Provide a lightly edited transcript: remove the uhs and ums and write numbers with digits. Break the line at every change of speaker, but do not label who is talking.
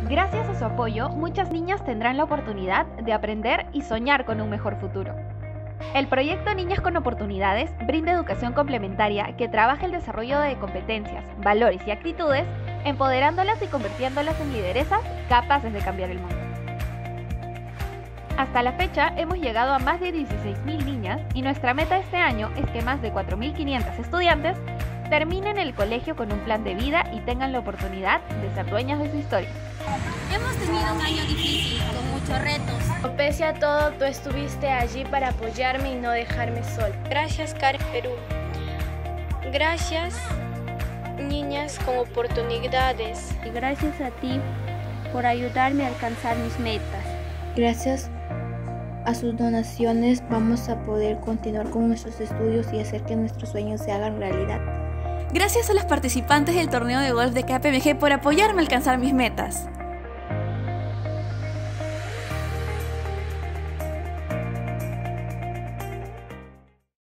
Gracias a su apoyo, muchas niñas tendrán la oportunidad de aprender y soñar con un mejor futuro. El proyecto Niñas con Oportunidades brinda educación complementaria que trabaja el desarrollo de competencias, valores y actitudes, empoderándolas y convirtiéndolas en lideresas capaces de cambiar el mundo. Hasta la fecha hemos llegado a más de 16.000 niñas y nuestra meta este año es que más de 4.500 estudiantes terminen el colegio con un plan de vida y tengan la oportunidad de ser dueñas de su historia.
Hemos tenido un año difícil, con muchos retos.
Pese a todo, tú estuviste allí para apoyarme y no dejarme sola.
Gracias, Karen Perú. Gracias, Niñas con Oportunidades.
Y gracias a ti por ayudarme a alcanzar mis metas.
Gracias a sus donaciones vamos a poder continuar con nuestros estudios y hacer que nuestros sueños se hagan realidad.
Gracias a las participantes del torneo de golf de KPMG por apoyarme a alcanzar mis metas.